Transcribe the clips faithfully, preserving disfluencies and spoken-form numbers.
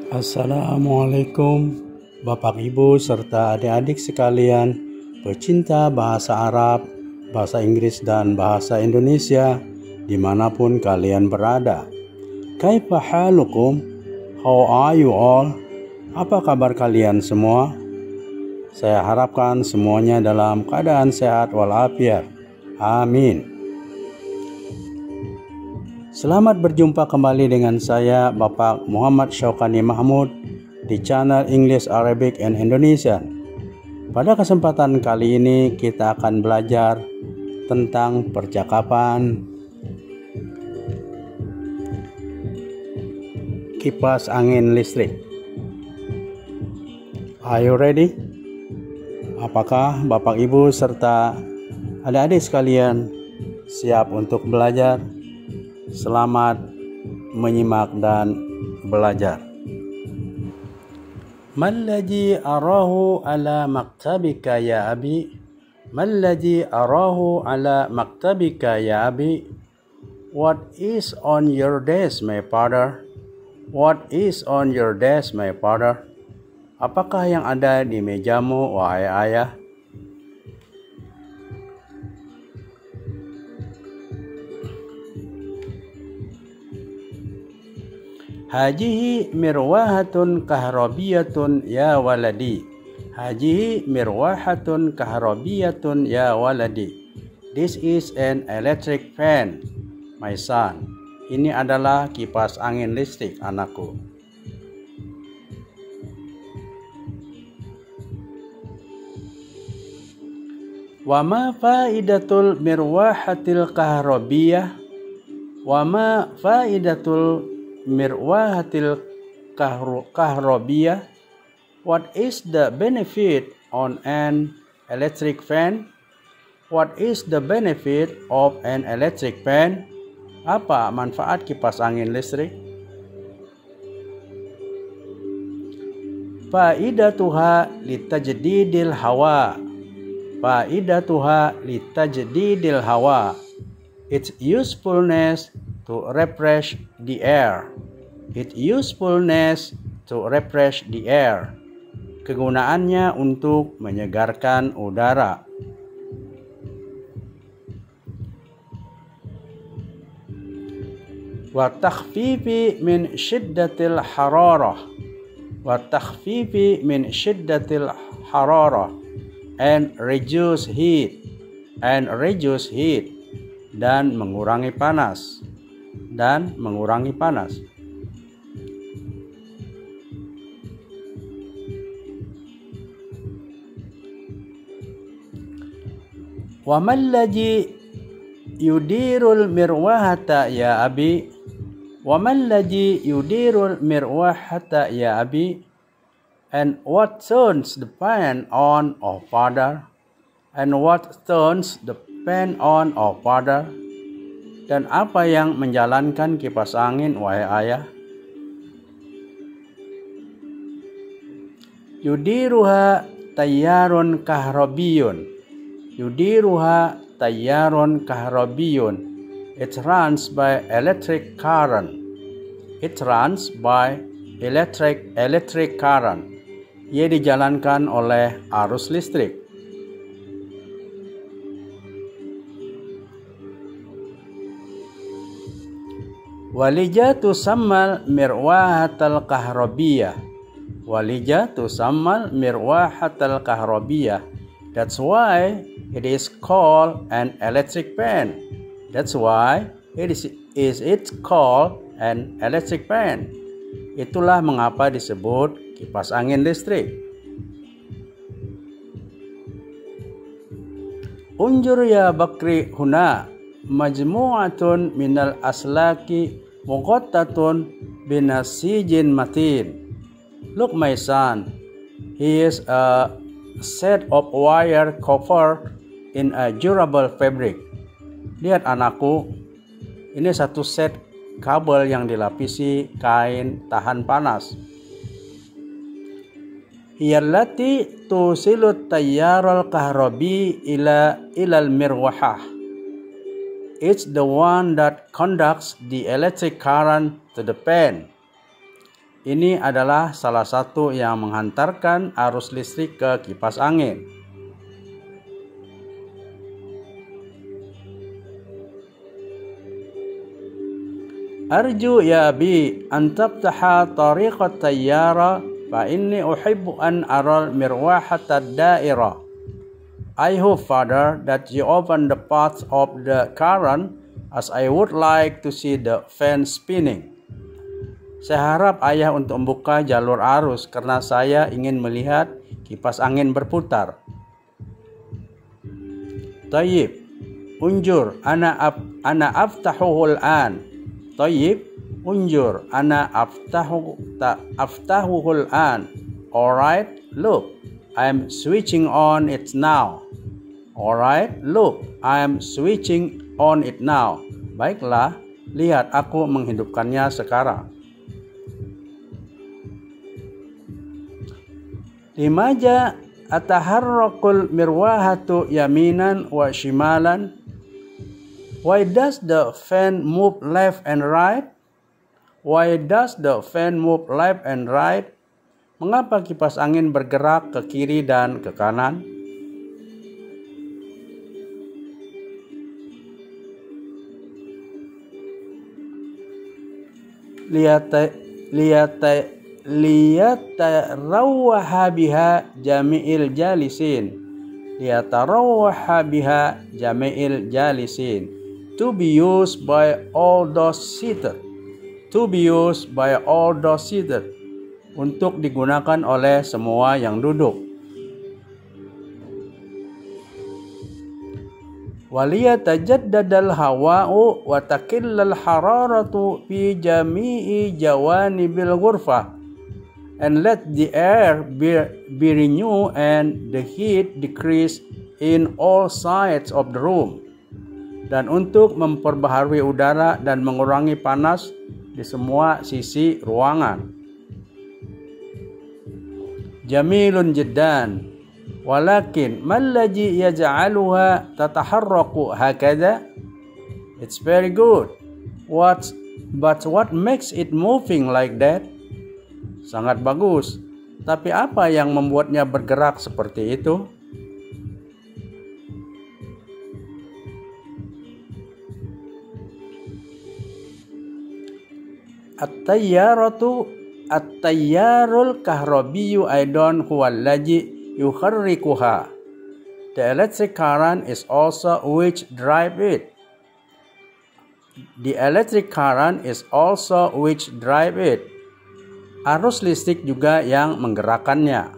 Assalamualaikum Bapak Ibu serta adik-adik sekalian pecinta bahasa Arab, bahasa Inggris dan bahasa Indonesia dimanapun kalian berada. Kaifa halukum? How are you all? Apa kabar kalian semua? Saya harapkan semuanya dalam keadaan sehat walafiat. Amin. Selamat berjumpa kembali dengan saya Bapak Muhammad Syaukani Mahmud di channel English, Arabic, and Indonesian. Pada kesempatan kali ini kita akan belajar tentang percakapan kipas angin listrik. Are you ready? Apakah Bapak Ibu serta adik-adik sekalian siap untuk belajar? Selamat menyimak dan belajar. Mallazi arahu ala maktabika ya abi? Mallazi arahu ala maktabika ya abi? What is on your desk, my father? What is on your desk, my father? Apakah yang ada di mejamu, wahai ayah? Hajihi mirwahatun kahrabiyatun ya waladi. Hajihi mirwahatun kahrabiyatun ya waladi. This is an electric fan, my son. Ini adalah kipas angin listrik, anakku. Wa ma faidatul mirwahatil kahrabiyah? Wa ma faidatul mirwahatil kahrabiyah? What is the benefit on an electric fan? What is the benefit of an electric fan? Apa manfaat kipas angin listrik? Faidatuha litajdidil hawa. Faidatuha litajdidil hawa. Its usefulness to refresh the air. Its usefulness to refresh the air. Kegunaannya untuk menyegarkan udara. Wa takhfifi min shiddatil hararah. Wa takhfifi min shiddatil hararah. And reduce heat. And reduce heat. Dan mengurangi panas. Dan mengurangi panas. Wa mallazi yudirul mirwahata ya abi? Wa mallazi yudirul mirwahata ya abi? And what turns the fan on, oh father? And what turns the fan on, oh father? Dan apa yang menjalankan kipas angin, wahai ayah? Yudiruha tayyarun kahrabiyun. Yudiruha tayyarun kahrabiyun. It runs by electric current. It runs by electric electric current. Ia dijalankan oleh arus listrik. Walijatu sammal mirwahatal kahrabiyah. Walijatu sammal mirwahatal kahrabiyah. That's why it is called an electric fan. That's why it is is it called an electric fan. Itulah mengapa disebut kipas angin listrik. Unjur ya Bakri huna majmu'atun minal aslaki muqattatun binasijin matin. Look, my son, here is a set of wire covered in a durable fabric. Lihat anakku, ini satu set kabel yang dilapisi kain tahan panas. Hiyallati tusilut tayyarul kahrabi ila ilal mirwahah. It's the one that conducts the electric current to the fan. Ini adalah salah satu yang menghantarkan arus listrik ke kipas angin. Arju ya bi an tabtaha tariqat tayyara fa inni uhibbu an aral mirwahata daira. I hope, Father, that you open the path of the current as I would like to see the fan spinning. Saya harap ayah untuk membuka jalur arus karena saya ingin melihat kipas angin berputar. Tayyib, unjur, ana ab, ana aftahuhul an. Tayyib, unjur, ana aftahu ta aftahuhul an. Alright, look, I'm switching on it now. Alright, look, I'm switching on it now. Baiklah, lihat aku menghidupkannya sekarang. Limaja ataharrakul mirwahatu yaminan wa shimalan? Why does the fan move left and right? Why does the fan move left and right? Mengapa kipas angin bergerak ke kiri dan ke kanan? Liyata liyata liyatarawwaha biha jami'il jalisin. Liyatarawwaha biha jami'il jalisin. To be used by all those seated. To be used by all those seated. Untuk digunakan oleh semua yang duduk. Waliyatajaddadal hawa'u wa takillal hararatu fi jami'i jawanibil ghurfah. And let the air be, be renewed and the heat decrease in all sides of the room. Dan untuk memperbaharui udara dan mengurangi panas di semua sisi ruangan. Jamilun jiddan. Walakin mallaji yaj'aluha tataharraku hakada? It's very good. What, but what makes it moving like that? Sangat bagus. Tapi apa yang membuatnya bergerak seperti itu? At-tayyaratu at-tayyarul kahrabiyyu aidan huwa allazi yukharrikuha. The electric current is also which drive it. The electric current is also which drive it. Arus listrik juga yang menggerakkannya.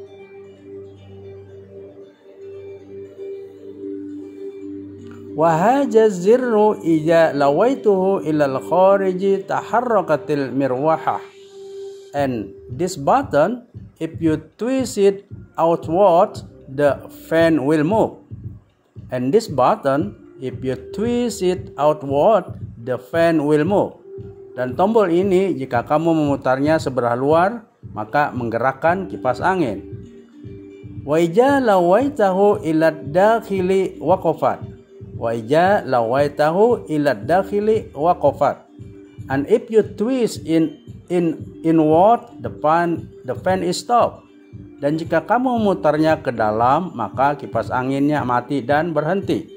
Wa hadha zirru idza lawaituhu ila al-khariji taharrakatil mirwahah. And this button, if you twist it outward, the fan will move. And this button, if you twist it outward, the fan will move. Dan tombol ini jika kamu memutarnya sebelah luar, maka menggerakkan kipas angin. Wa idza lawaitahu ila dakhili waqafat. Wa idza lawaitahu ila dakhili waqafat. And if you twist in in inward, the fan the fan is stop. Dan jika kamu memutarnya ke dalam, maka kipas anginnya mati dan berhenti.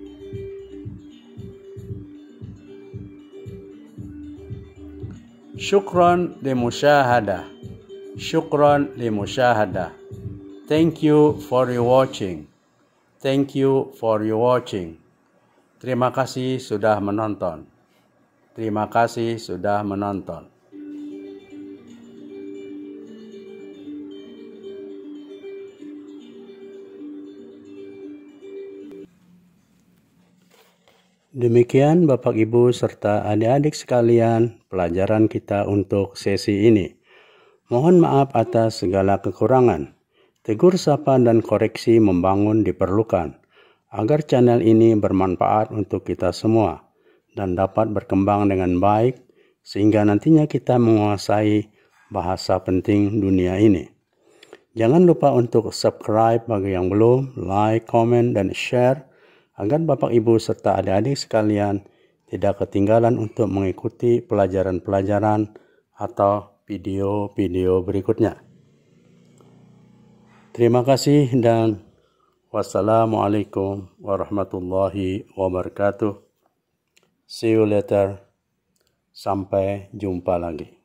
Syukran li musyahadah. Syukran li musyahadah. Thank you for your watching. Thank you for your watching. Terima kasih sudah menonton. Terima kasih sudah menonton. Demikian Bapak Ibu serta adik-adik sekalian pelajaran kita untuk sesi ini. Mohon maaf atas segala kekurangan. Tegur sapa dan koreksi membangun diperlukan agar channel ini bermanfaat untuk kita semua dan dapat berkembang dengan baik sehingga nantinya kita menguasai bahasa penting dunia ini. Jangan lupa untuk subscribe bagi yang belum, like, komen, dan share agar Bapak Ibu serta adik-adik sekalian tidak ketinggalan untuk mengikuti pelajaran-pelajaran atau video-video berikutnya. Terima kasih dan wassalamualaikum warahmatullahi wabarakatuh. See you later. Sampai jumpa lagi.